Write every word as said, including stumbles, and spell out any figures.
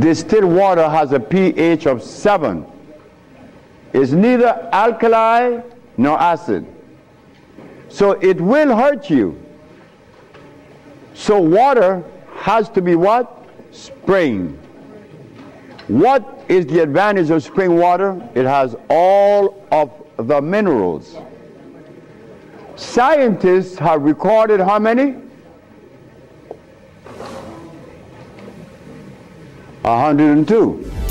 Distilled water has a pH of seven. It's neither alkali nor acid. So it will hurt you. So water has to be what? Spring. What is the advantage of spring water? It has all of the minerals. Scientists have recorded how many? one hundred two.